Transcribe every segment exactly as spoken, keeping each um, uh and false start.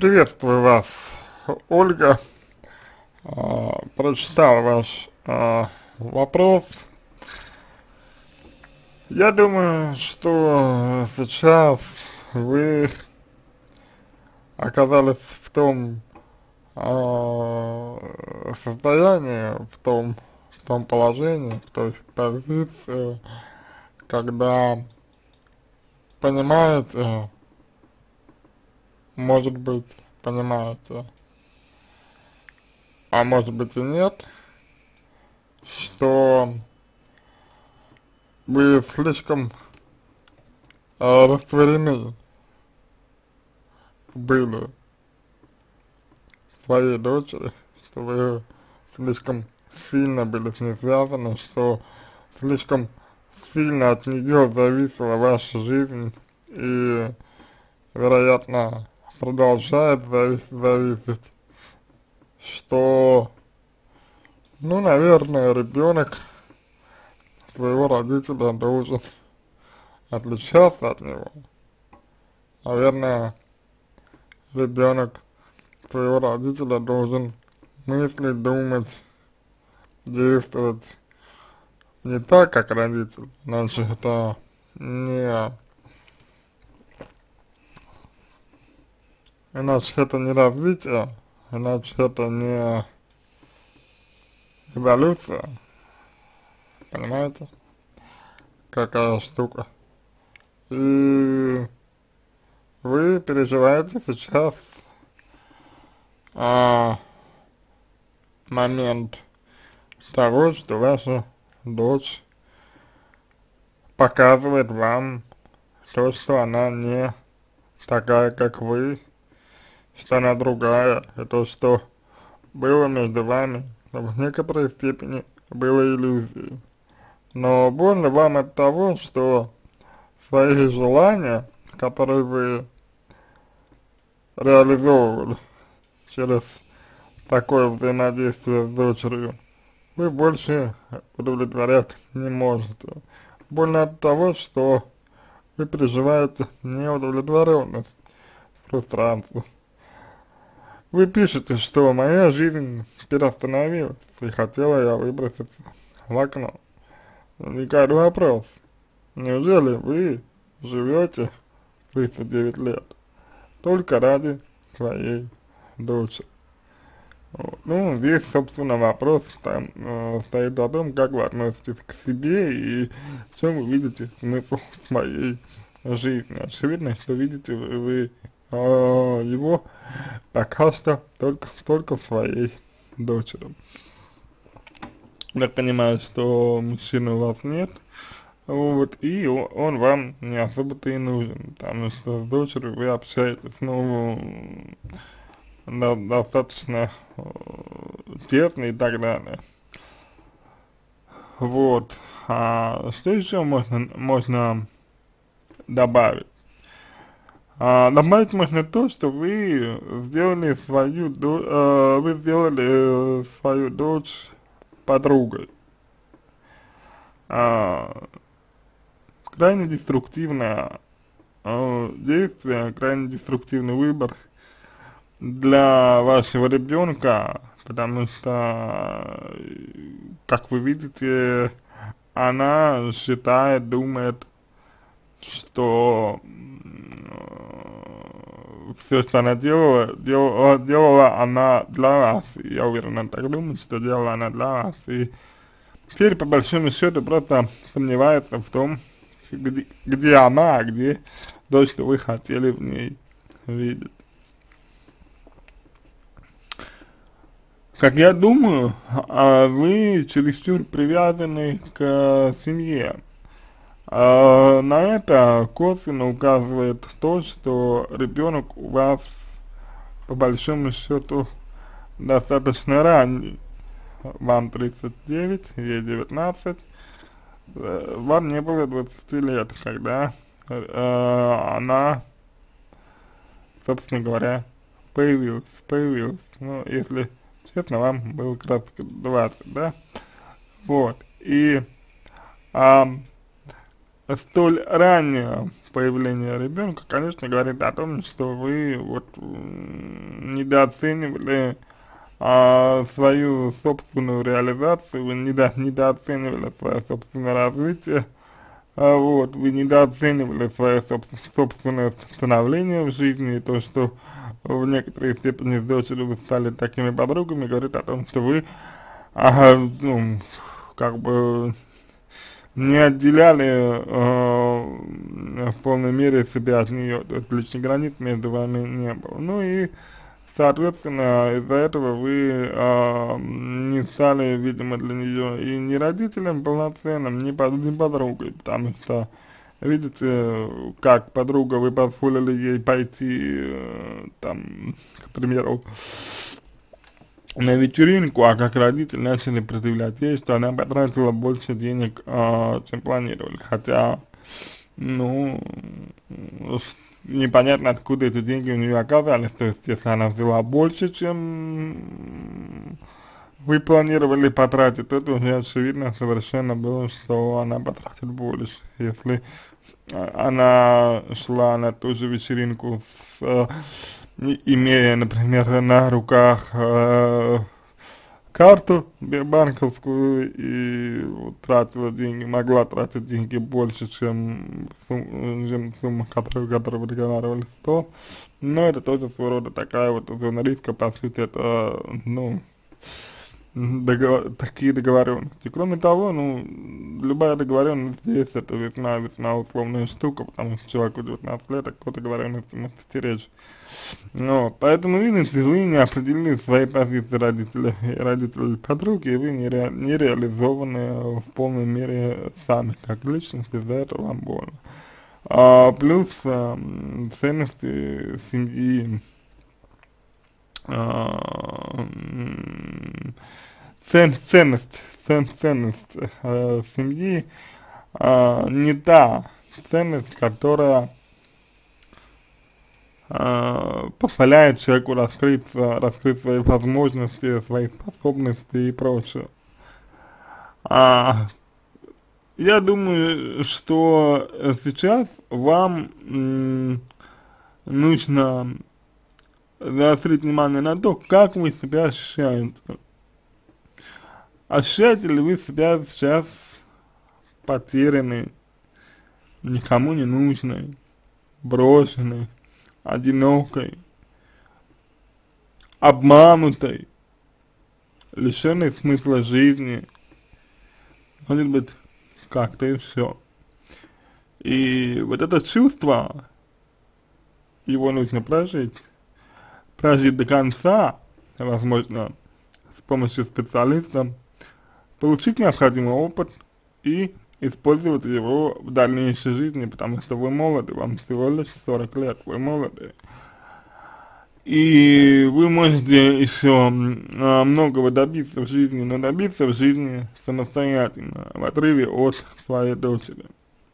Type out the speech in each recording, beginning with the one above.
Приветствую вас, Ольга. А, прочитал ваш а, вопрос. Я думаю, что сейчас вы оказались в том а, состоянии, в том, в том положении, в той позиции, когда понимаете, может быть, понимаете, а может быть и нет, что вы слишком э, растворены были в своей дочери, что вы слишком сильно были с ней связаны, что слишком сильно от нее зависела ваша жизнь и, вероятно, продолжает завис зависеть, что, ну, наверное, ребенок своего родителя должен отличаться от него. Наверное, ребенок своего родителя должен мыслить, думать, действовать не так, как родитель, иначе это не, иначе это не развитие, иначе это не эволюция, понимаете, какая штука. И вы переживаете сейчас а, момент того, что ваша дочь показывает вам то, что она не такая, как вы, что она другая, и то, что было между вами, в некоторой степени было иллюзией. Но больно вам от того, что свои желания, которые вы реализовывали через такое взаимодействие с дочерью, вы больше удовлетворять не можете. Больно от того, что вы переживаете неудовлетворенность, фрустрацию. Вы пишете, что моя жизнь теперь остановилась, и хотела я выброситься в окно. Возникает вопрос, неужели вы живете тридцать девять лет только ради своей дочери? Вот. Ну, здесь, собственно, вопрос там э, стоит о том, как вы относитесь к себе и в чем вы видите смысл своей жизни. Очевидно, что видите вы, вы э, его пока что только, только в своей дочери. Я понимаю, что мужчины у вас нет, вот, и он, он вам не особо-то и нужен, потому что с дочерью вы общаетесь, ну, до, достаточно э, тесно и так далее. Вот, а что еще можно, можно добавить? А, добавить можно то, что вы сделали свою, до, э, вы сделали э, свою дочь подругой. А, крайне деструктивное э, действие, крайне деструктивный выбор для вашего ребенка, потому что, как вы видите, она считает, думает, что все, что она делала, делала, делала она для вас. И я уверен, она так думает, что делала она для вас. И теперь, по большому счету, просто сомневается в том, где, где она, а где то, что вы хотели в ней видеть. Как я думаю, а, вы чересчур привязаны к семье. А, на это косвенно указывает то, что ребенок у вас, по большому счету, достаточно ранний. Вам тридцать девять, ей девятнадцать, э, вам не было двадцати лет, когда э, она, собственно говоря, появилась, появилась. Ну, если честно, вам было как раз двадцать, да? Вот, и а, столь раннее появления ребенка, конечно, говорит о том, что вы вот м, недооценивали а, свою собственную реализацию, вы недо, недооценивали свое собственное развитие, а, вот, вы недооценивали свое соб собственное становление в жизни, и то, что в некоторой степени с дочерью вы стали такими подругами, говорит о том, что вы, ага, ну, как бы не отделяли э, в полной мере себя от нее, то есть личных границ между вами не было. Ну и, соответственно, из-за этого вы э, не стали, видимо, для нее и не родителем полноценным, не, под, не подругой, потому что, видите, как подруга, вы позволили ей пойти, э, там, к примеру, на вечеринку, а как родители начали предъявлять ей, что она потратила больше денег, а, чем планировали, хотя, ну, непонятно, откуда эти деньги у нее оказались, то есть, если она взяла больше, чем вы планировали потратить, то это уже очевидно совершенно было, что она потратит больше, если а, она шла на ту же вечеринку с, э, и- имея, например, на руках э, карту бе- банковскую и вот тратила деньги, могла тратить деньги больше, чем, сум- чем сумма, которую, которую вы договаривались, то, но это тоже своего рода такая вот зона риска, по сути, это, ну, договор, такие договоренности. Кроме того, ну, любая договоренность здесь это весьма-весьма условная штука, потому что человеку девятнадцать лет, о какой договоренности может идти речь. Ну, поэтому, видите, вы не определили свои позиции родителей и родителей подруги, и вы не, ре, не реализованы в полной мере сами, как личность, из-за этого вам больно. А, плюс а, ценности семьи, а, цен, ценность, цен, ценность э, семьи э, не та ценность, которая э, позволяет человеку раскрыться, раскрыть свои возможности, свои способности и прочее. А, я думаю, что сейчас вам м, нужно заострить внимание на то, как вы себя ощущаете. Ощущаете ли вы себя сейчас потерянной, никому не нужной, брошенной, одинокой, обманутой, лишенной смысла жизни, может быть, как-то и все. И вот это чувство, его нужно прожить, прожить до конца, возможно, с помощью специалиста, получить необходимый опыт и использовать его в дальнейшей жизни, потому что вы молоды, вам всего лишь сорок лет, вы молоды. И вы можете еще а, многого добиться в жизни, но добиться в жизни самостоятельно, в отрыве от своей дочери.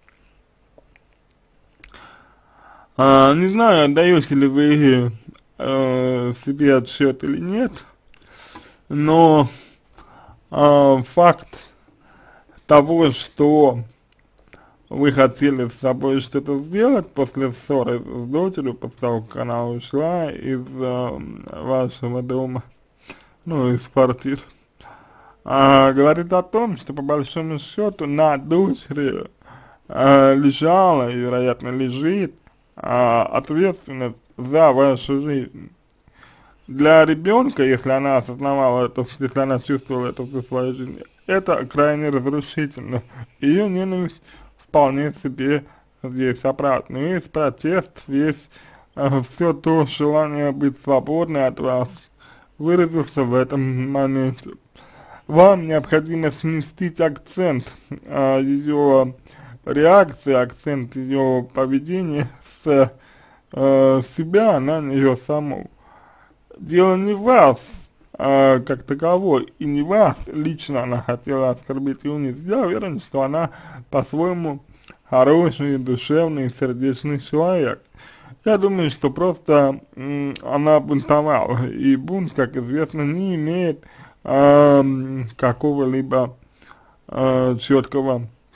А, не знаю, отдаете ли вы э, себе отчет или нет, но э, факт того, что вы хотели с собой что-то сделать после ссоры с дочерью, после того, как она ушла из э, вашего дома, ну, из квартиры, а, говорит о том, что по большому счету на дочери а, лежала и, вероятно, лежит а, ответственность за вашу жизнь. Для ребенка, если она осознавала это, если она чувствовала это всю свою жизнь, это крайне разрушительно. Ее ненависть вполне себе здесь оправдана. Весь протест, весь э, все то желание быть свободной от вас выразился в этом моменте. Вам необходимо сместить акцент э, ее реакции, акцент ее поведения с э, себя на нее саму. Дело не в вас э, как таковой, и не вас лично она хотела оскорбить и унизить. Я уверен, что она по-своему хороший, душевный, сердечный человек. Я думаю, что просто м, она бунтовала, и бунт, как известно, не имеет э, какого-либо э, четкого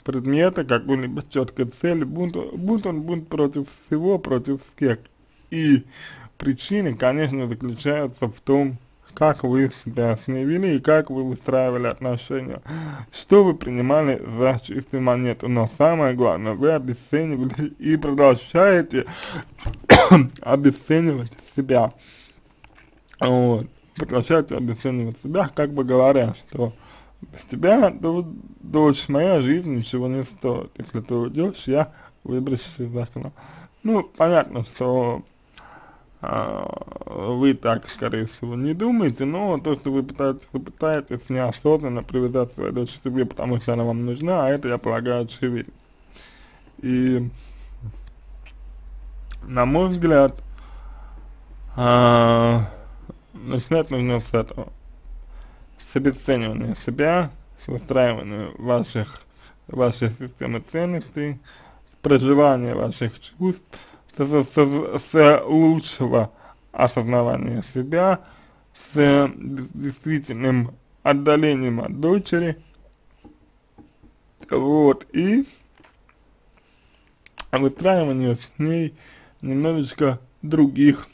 предмета, какой-либо четкой цели, будь, будь он будь против всего, против всех. И причины, конечно, заключаются в том, как вы себя с ней вели и как вы выстраивали отношения, что вы принимали за чистую монету. Но самое главное, вы обесценивали и продолжаете обесценивать себя. Вот. Продолжаете обесценивать себя, как бы говоря, что без тебя, дочь, моя жизнь ничего не стоит. Если ты уйдешь, я выброшусь из окна. Ну, понятно, что а, вы так, скорее всего, не думаете, но то, что вы пытаетесь, вы пытаетесь неосознанно привязать свою дочь к себе, потому что она вам нужна, а это, я полагаю, очевидно. И, на мой взгляд, а, начинать нужно с этого. С обесценивания себя, с выстраивания ваших, вашей системы ценностей, с проживания ваших чувств, с, с, с, с лучшего осознавания себя, с действительным отдалением от дочери, вот, и выстраивание с ней немножечко других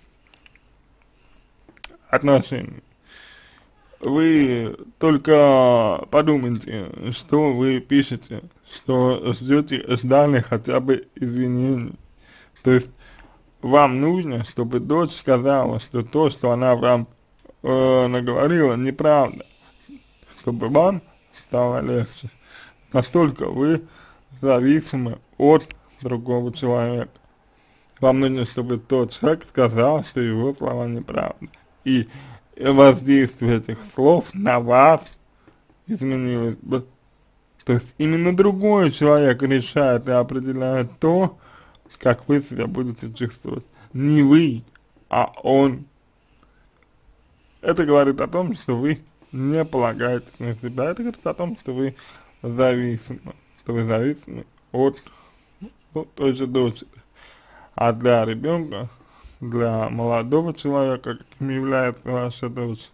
отношений. Вы только подумайте, что вы пишете, что ждете, ждали хотя бы извинений. То есть вам нужно, чтобы дочь сказала, что то, что она вам э, наговорила, неправда, чтобы вам стало легче. Настолько вы зависимы от другого человека. Вам нужно, чтобы тот человек сказал, что его слова неправда. И воздействие этих слов на вас изменилось бы. То есть именно другой человек решает и определяет то, как вы себя будете чувствовать. Не вы, а он. Это говорит о том, что вы не полагаетесь на себя. Это говорит о том, что вы зависимы. Что вы зависимы от, от той же дочери. А для ребенка, для молодого человека, каким является ваша дочь,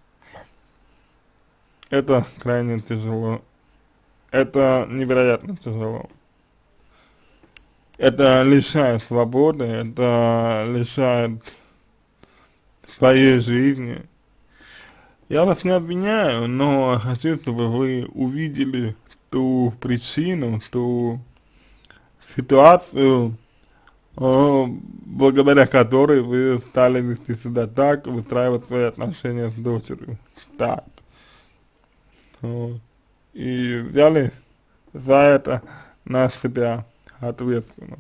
это крайне тяжело. Это невероятно тяжело. Это лишает свободы, это лишает своей жизни. Я вас не обвиняю, но хочу, чтобы вы увидели ту причину, ту ситуацию, благодаря которой вы стали вести себя так, выстраивать свои отношения с дочерью так. Вот. И взяли за это на себя ответственно.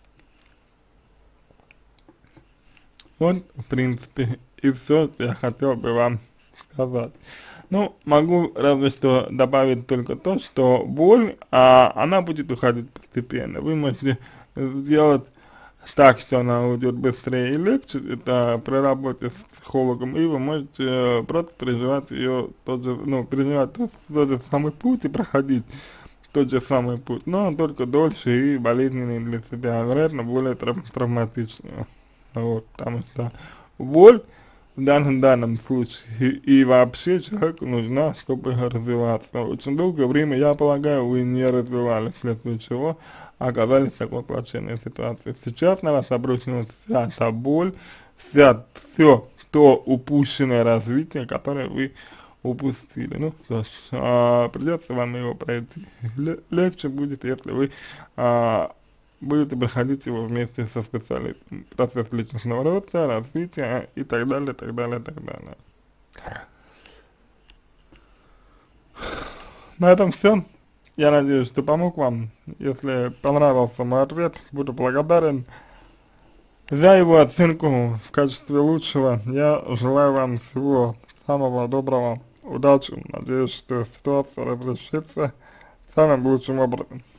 Вот, в принципе, и все, что я хотел бы вам сказать. Ну, могу разве что добавить только то, что боль, а, она будет уходить постепенно. Вы можете сделать так, что она уйдет быстрее и легче, это при работе с психологом, и вы можете просто переживать ее, тот же, ну, переживать тот, тот же самый путь и проходить тот же самый путь, но только дольше и болезненнее для себя, вероятно, более трав травматичнее. Вот, потому что боль в данном, данном случае и, и вообще человеку нужна, чтобы развиваться. Очень долгое время, я полагаю, вы не развивались, вследствие чего оказались в такой плачевной ситуации. Сейчас на вас обрушилась вся та боль, вся, все то упущенное развитие, которое вы упустили. Ну что ж, а, придется вам его пройти. Л легче будет, если вы а, будете проходить его вместе со специалистом. Процесс личностного роста, развития и так далее, так далее, так далее. На этом все. Я надеюсь, что помог вам. Если понравился мой ответ, буду благодарен за его оценку в качестве лучшего. Я желаю вам всего самого доброго, удачи. Надеюсь, что ситуация разрешится самым лучшим образом.